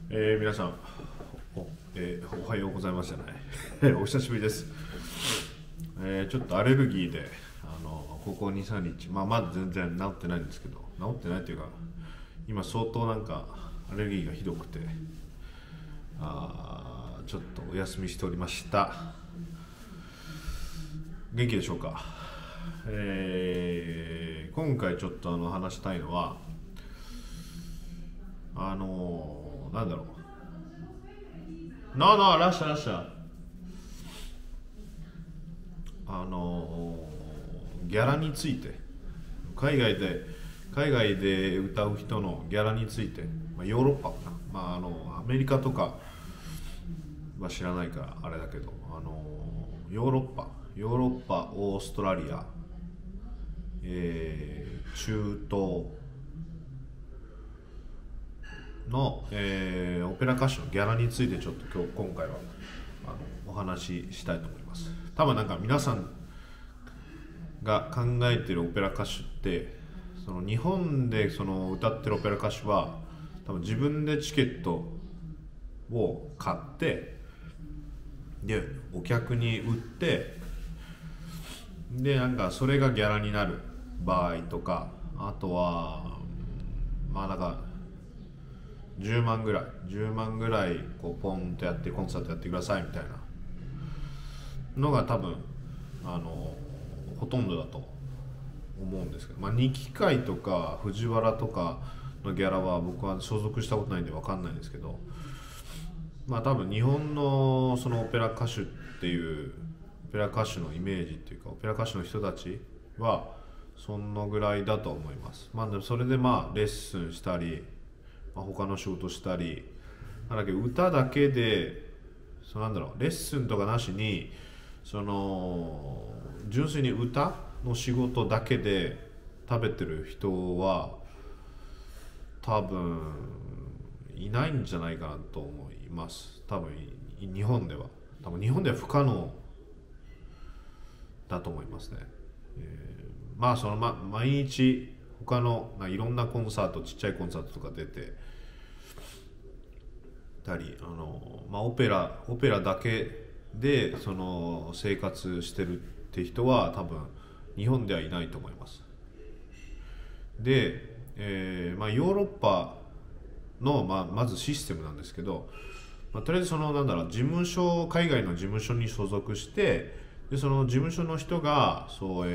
皆さんおはようございますじゃないお久しぶりです。ちょっとアレルギーでここ2、3日、まだ全然治ってないんですけど、治ってないというか今相当なんかアレルギーがひどくて、ちょっとお休みしておりました。元気でしょうか。今回ちょっと話したいのはなんだろう、ラッシャラッシャギャラについて、海外で歌う人のギャラについて、ヨーロッパかな、アメリカとかは知らないからあれだけど、ヨーロッパ、オーストラリア、中東の、オペラ歌手のギャラについてちょっと今回はお話ししたいと思います。多分なんか皆さんが考えてるオペラ歌手って、その日本でその歌ってるオペラ歌手は多分自分でチケットを買って、でお客に売って、でなんかそれがギャラになる場合とか、あとはなんか10万ぐらいこうポンとやってコンサートやってくださいみたいなのが多分ほとんどだと思うんですけど、二機会とか藤原とかのギャラは僕は所属したことないんで分かんないんですけど、多分日本のそのオペラ歌手っていうオペラ歌手のイメージっていうか、オペラ歌手の人たちはそのぐらいだと思います。でもそれでレッスンしたり、他の仕事したり、だけど歌だけでレッスンとかなしにその純粋に歌の仕事だけで食べてる人は多分いないんじゃないかなと思います。多分日本では不可能だと思いますね。毎日他のいろんなコンサート、ちっちゃいコンサートとか出てたり、オペラだけでその生活してるって人は多分日本ではいないと思います。で、ヨーロッパの、まずシステムなんですけど、とりあえず海外の事務所に所属して、でその事務所の人が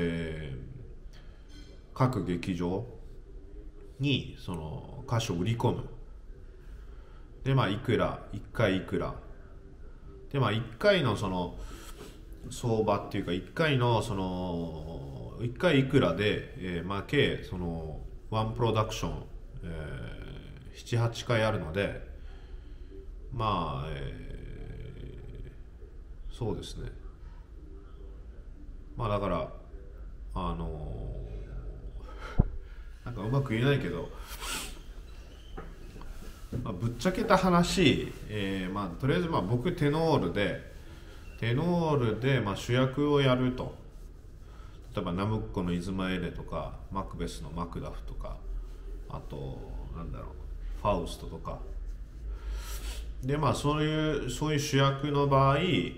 各劇場にその歌手を売り込む。でいくら1回いくらで、1回のその相場っていうか、1回のその1回いくらで、計そのワンプロダクション、7、8回あるので、そうですね、だからなんかうまく言えないけど、ぶっちゃけた話、とりあえず僕テノールで主役をやると、例えばナムッコのイズマエレとかマクベスのマクダフとか、あとファウストとかで、そういう主役の場合、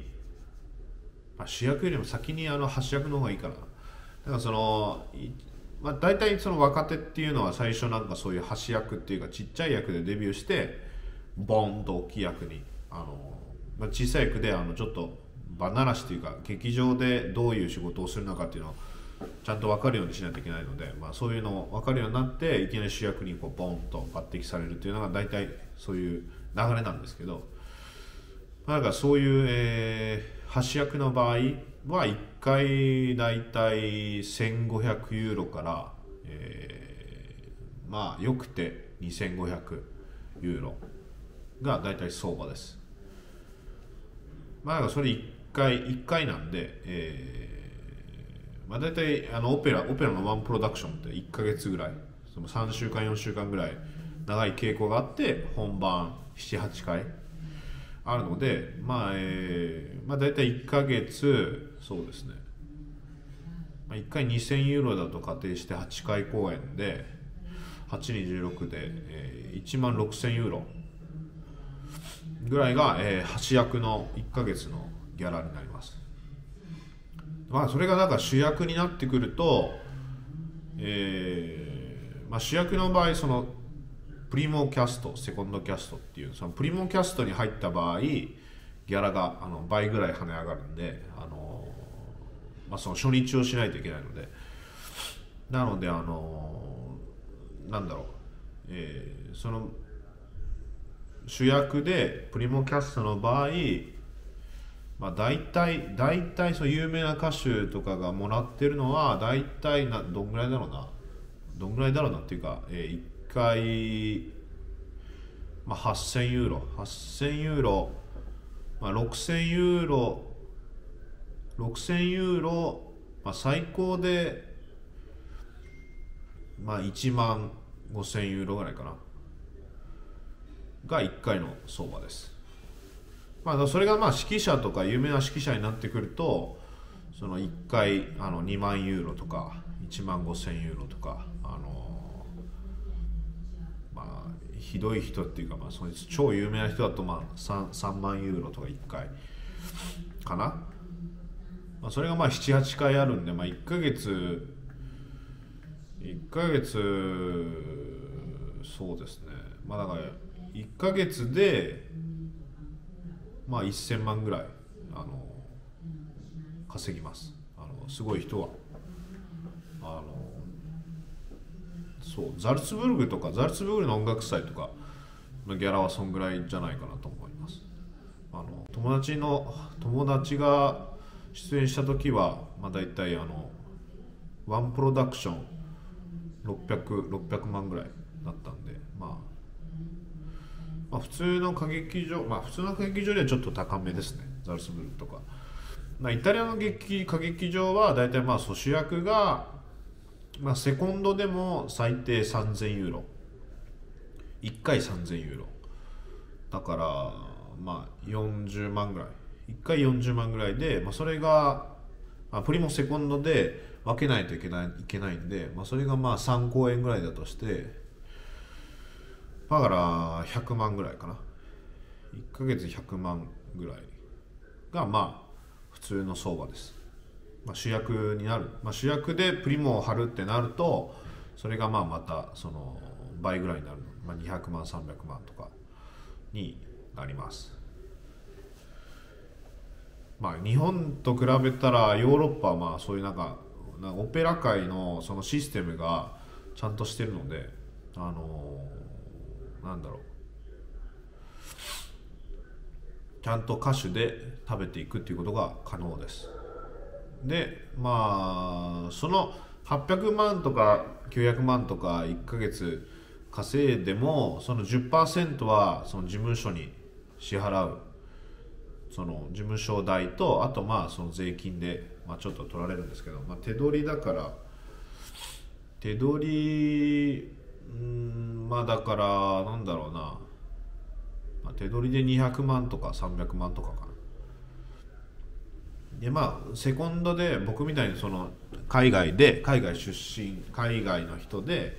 主役よりも先に端役の方がいいかな。だから大体その若手っていうのは最初なんかそういう端役っていうか、ちっちゃい役でデビューしてボンと大きい役に小さい役でちょっと場慣らしというか、劇場でどういう仕事をするのかっていうのをちゃんと分かるようにしないといけないので、そういうのを分かるようになっていきなり主役にボンと抜擢されるっていうのが大体そういう流れなんですけど、だからそういう、端役の場合は1回だいたい1500ユーロから、よくて2500ユーロがだいたい相場です。だからそれ1回なんで、だいたいオペラのワンプロダクションって1ヶ月ぐらい、その3週間4週間ぐらい長い稽古があって、本番7、8回あるので、だいたい1ヶ月、そうですね、1回2000ユーロだと仮定して8回公演で8に16で、1万6000ユーロぐらいが、8役の1ヶ月のギャラになります。まあそれがなんか主役になってくると、まあ、主役の場合そのプリモキャストセコンドキャストっていうそのプリモキャストに入った場合ギャラが倍ぐらい跳ね上がるんで、まあ、その初日をしないといけないので、なのでなんだろう、その主役でプリモキャストの場合、まあ、大体その有名な歌手とかがもらってるのは大体どんぐらいだろうなっていうか、1回、まあ、8000ユーロ、まあ、6000ユーロ、まあ、最高で、まあ、1万5000ユーロぐらいかなが1回の相場です。まあ、それがまあ指揮者とか有名な指揮者になってくるとその1回2万ユーロとか1万5000ユーロとか、まあひどい人っていうか、まあ、そいつ超有名な人だとまあ 3万ユーロとか1回かな、まあ、それがまあ 7,8 回あるんで、まあ、1ヶ月そうですね、まあだから1ヶ月でまあ1000万ぐらい稼ぎます。すごい人はそうザルツブルグの音楽祭とかのギャラはそんぐらいじゃないかなと思います。友達が出演した時は、まあ、大体ワンプロダクション600万ぐらいだったんで、まあ普通の歌劇場ではちょっと高めですね、ザルツブルクとか。イタリアの歌劇場は大体まあ主役が、まあ、セコンドでも最低3000ユーロ1回3000ユーロだからまあ40万ぐらい1回40万ぐらいで、まあ、それが、まあ、プリモセコンドで分けないといけないんで、まあ、それがまあ3公演ぐらいだとしてだから100万ぐらいかな、1ヶ月100万ぐらいがまあ普通の相場です。まあ、主役になる、まあ、主役でプリモを張るってなるとそれがまあまたその倍ぐらいになる、まあ、200万300万とかになります。まあ日本と比べたらヨーロッパはまあそういうなんかオペラ界のそのシステムがちゃんとしてるのでなんだろう、ちゃんと歌手で食べていくっていうことが可能です。でまあその800万とか900万とか1ヶ月稼いでもその 10% はその事務所に支払うその事務所代とあとまあその税金で、まあ、ちょっと取られるんですけど、まあ、手取りだからまあだからなんだろうな、まあ、手取りで200万とか300万とかかな。でまあセコンドで僕みたいにその海外出身海外の人で、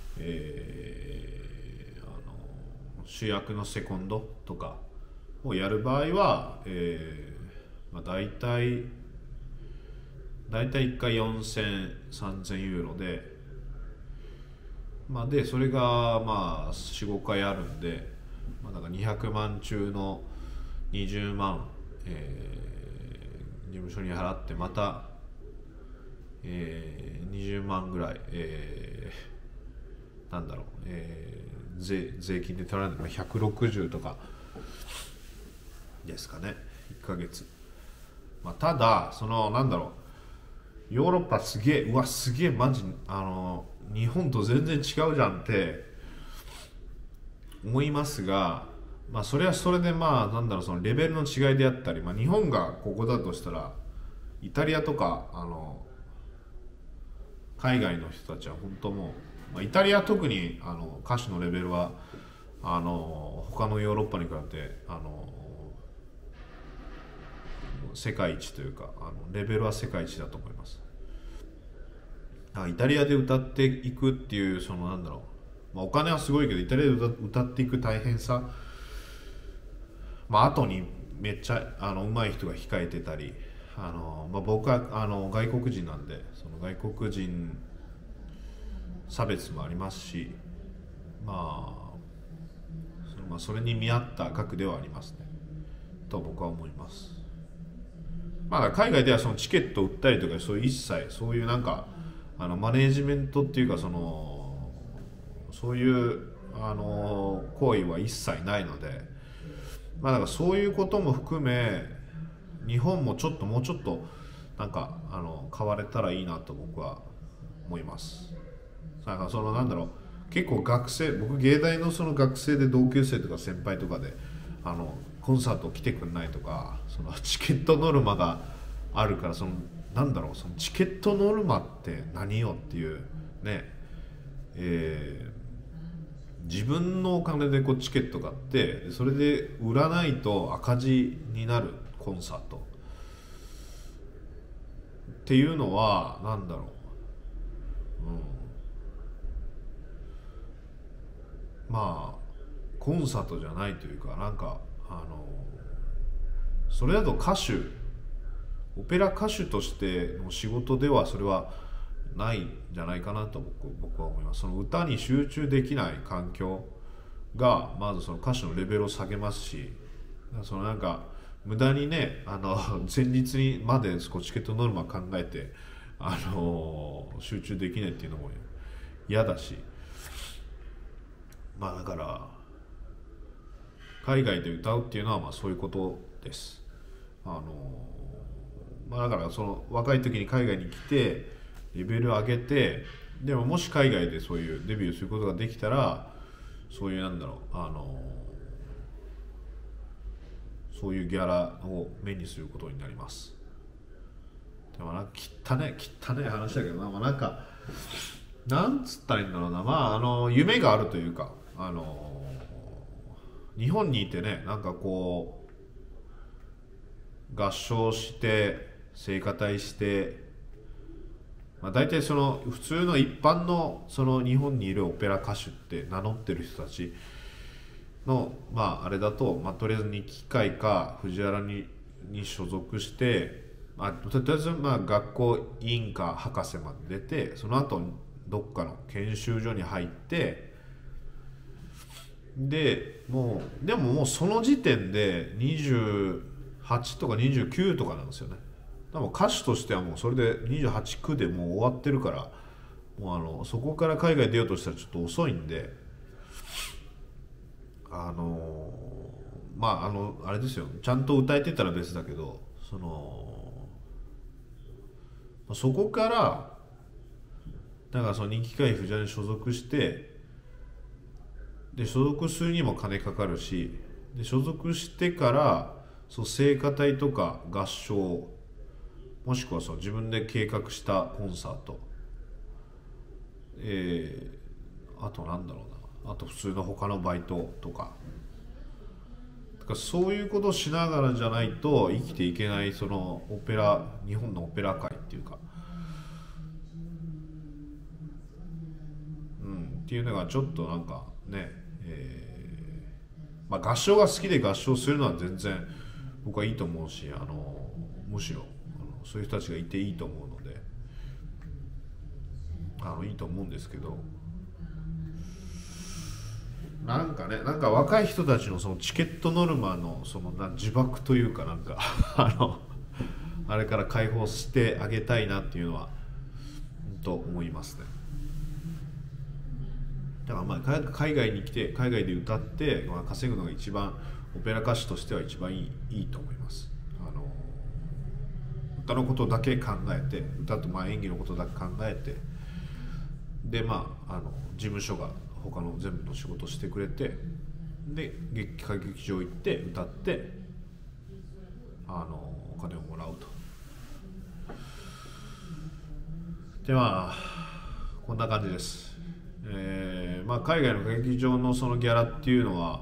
主役のセコンドとかをやる場合は、まあ、大体1回4000-3000ユーロで、まあ、でそれがまあ 4,5 回あるんで、まあ、だから200万中の20万、事務所に払ってまた、20万ぐらい、なんだろう、税金で取られるのが160とかですかね1ヶ月、まあ、ただそのなんだろうヨーロッパすげえマジ日本と全然違うじゃんって思いますが、まあそれはそれでまあなんだろうそのレベルの違いであったり、まあ、日本がここだとしたらイタリアとか海外の人たちは本当もう、まあ、イタリア特に歌手のレベルは他のヨーロッパに比べて世界一というかレベルは世界一だと思います。イタリアで歌っていくっていうそのなんだろう、まあ、お金はすごいけどイタリアで歌っていく大変さ後にめっちゃ上手い人が控えてたり、僕は外国人なんで、その外国人差別もありますし、それに見合った額ではありますねと僕は思います。海外ではそのチケットを売ったりとか、そういう一切そういうなんかマネージメントっていうか、そういう行為は一切ないので、だからそういうことも含め日本ももうちょっとなんか変われたらいいなと僕は思います。なんかなんだろう、結構僕芸大のその学生で同級生とか先輩とかでコンサート来てくんないとか、そのチケットノルマがあるから、なんだろう、そのチケットノルマって何よっていうね、自分のお金でチケット買って、それで売らないと赤字になるコンサートっていうのはなんだろう、コンサートじゃないというか、なんかそれだとオペラ歌手としての仕事ではそれはないんじゃないかなと僕は思います。その歌に集中できない環境がまずその歌手のレベルを下げますし、なんか無駄にね前日にまでチケットノルマ考えて集中できないっていうのも嫌だし、だから海外で歌うっていうのはそういうことです。だから若い時に海外に来てレベル上げて、でももし海外でそういうデビューすることができたら、そういうなんだろう、そういうギャラを目にすることになります。でも汚ね話だけどなんかなんつったらいいんだろうな、夢があるというか、日本にいてね、なんか合唱して聖歌隊して、大体普通の一般の日本にいるオペラ歌手って名乗ってる人たちのあれだと、とりあえず日記会か藤原に所属して、とりあえず学校委員か博士まで出て、その後どっかの研修所に入って、でもその時点で28とか29とかなんですよね。多分歌手としてはもうそれで28区でもう終わってるから、もうそこから海外出ようとしたらちょっと遅いんで、あれですよ、ちゃんと歌えてたら別だけど、そこからだから日記会藤原に所属して、で所属するにも金かかるし、で所属してから聖歌隊とか合唱、もしくは自分で計画したコンサート、あとなんだろうな、あと普通の他のバイトとか、そういうことをしながらじゃないと生きていけない、日本のオペラ界っていうか、っていうのがちょっとなんかね、合唱が好きで合唱するのは全然僕はいいと思うし、むしろそういう人たちがいていいと思うので、いいと思うんですけど、なんか若い人たちのチケットノルマの呪縛というか、なんかあれから解放してあげたいなっていうのはと思いますね。だから海外に来て海外で歌って稼ぐのが一番、オペラ歌手としては一番いいと思います。歌のことだけ考えて、歌と演技のことだけ考えて、で事務所が他の全部の仕事をしてくれて、で歌劇場行って歌ってお金をもらうと。でこんな感じです。海外の歌劇場のそのギャラっていうのは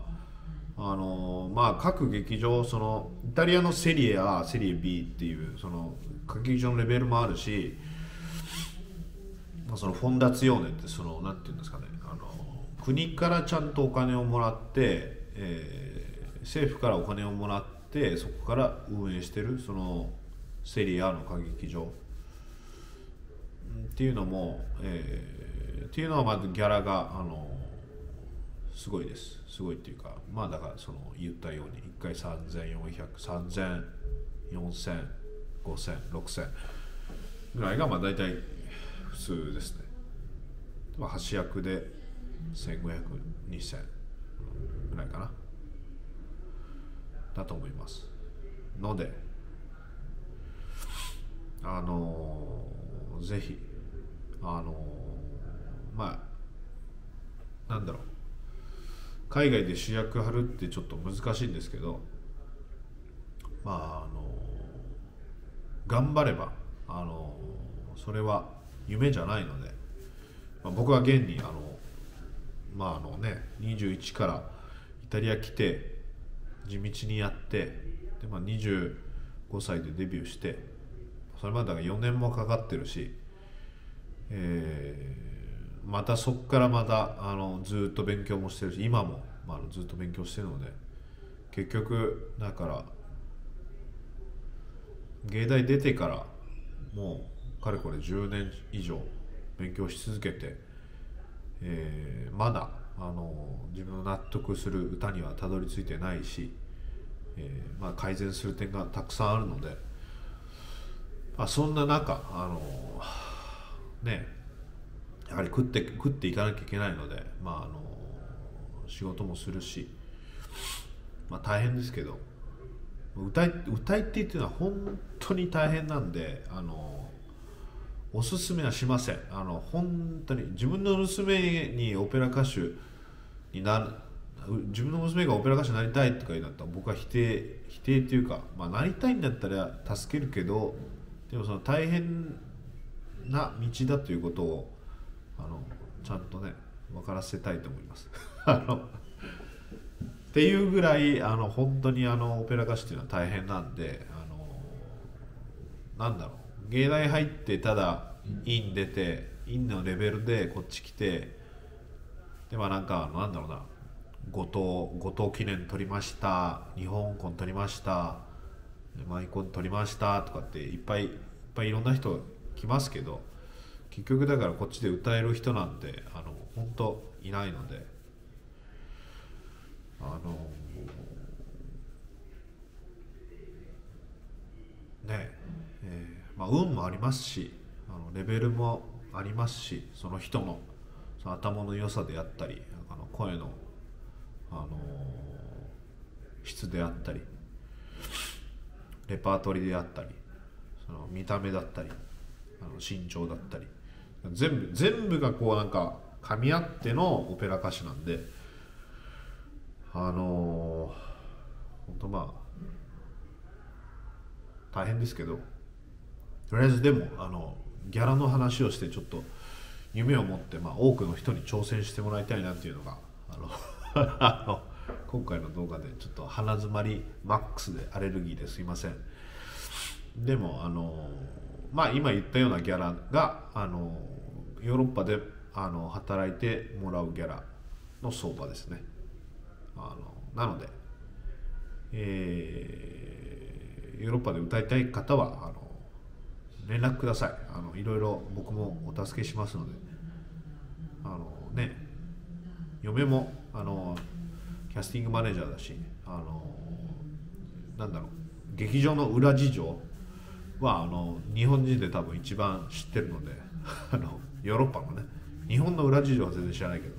各劇場、イタリアのセリエ A、セリエ B っていう歌劇場のレベルもあるし、フォンダツィオーネってなんていうんですかね、国からちゃんとお金をもらって、 政府からお金をもらってそこから運営してるそのセリアの歌劇場っていうのも、っていうのはまずギャラがすごいです。すごいっていうか、まあだからその言ったように1回3400、3000、4000、5000、6000ぐらいがまあ大体普通ですね。橋役で1500、2000ぐらいかなだと思いますので、ぜひまあなんだろう、海外で主役張るってちょっと難しいんですけど、まあ頑張ればそれは夢じゃないので、僕は現に21からイタリア来て地道にやってで、25歳でデビューして、それまでが4年もかかってるし、またそこからまたずっと勉強もしてるし、今も、ずっと勉強してるので、結局だから芸大出てからもうかれこれ10年以上勉強し続けて、まだ自分の納得する歌にはたどり着いてないし、改善する点がたくさんあるので、そんな中やはり食っていかなきゃいけないので、仕事もするし、大変ですけど、歌いっていうのは本当に大変なんで、おすすめはしません。本当に自分の娘にオペラ歌手になる、自分の娘がオペラ歌手になりたいとか言うんだったら僕は否定っていうか、なりたいんだったら助けるけど、でもその大変な道だということをちゃんとね分からせたいと思いますっていうぐらい本当にオペラ歌手っていうのは大変なんで、なんだろう、芸大入ってただ院出て院のレベルでこっち来て、でなんだろうな、後藤記念取りました、日本コン取りました、マイコン取りましたとかっていっぱいいろんな人来ますけど、結局だからこっちで歌える人なんて本当いないので、運もありますし、レベルもありますし、その人のその頭の良さであったり、声の、質であったり、レパートリーであったり、その見た目だったり、身長だったり、全部がこうなんか噛み合ってのオペラ歌手なんで、本当大変ですけど、とりあえずでもギャラの話をしてちょっと夢を持って、多くの人に挑戦してもらいたいなっていうのが今回の動画でちょっと鼻詰まりマックスでアレルギーですいません。でも今言ったようなギャラがヨーロッパで働いてもらうギャラの相場ですね。なので、ヨーロッパで歌いたい方は連絡ください。いろいろ僕もお助けしますので、嫁もキャスティングマネージャーだし、なんだろう、劇場の裏事情は日本人で多分一番知ってるのでヨーロッパのね、日本の裏事情は全然知らないけど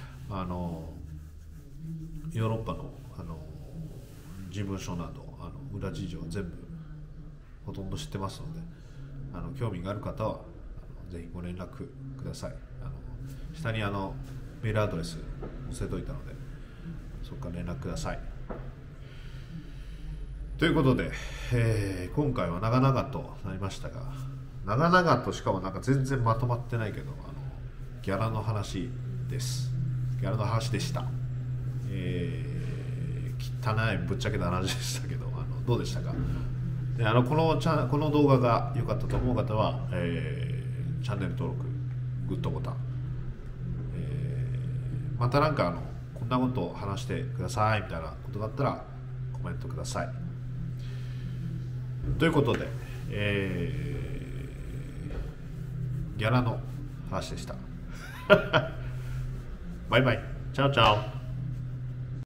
ヨーロッパの事務所など裏事情は全部ほとんど知ってますので、興味がある方はぜひご連絡ください。下にメールアドレス載せといたのでそこから連絡ください。ということで、今回は長々となりましたが、長々としかもなんか全然まとまってないけどギャラの話です。ギャラの話でした。汚いぶっちゃけた話でしたけどどうでしたか。でこの動画が良かったと思う方は、チャンネル登録グッドボタン、またなんかこんなことを話してくださいみたいなことだったらコメントください。ということで、ギャラの話でした。バイバイ。チャオチャオ。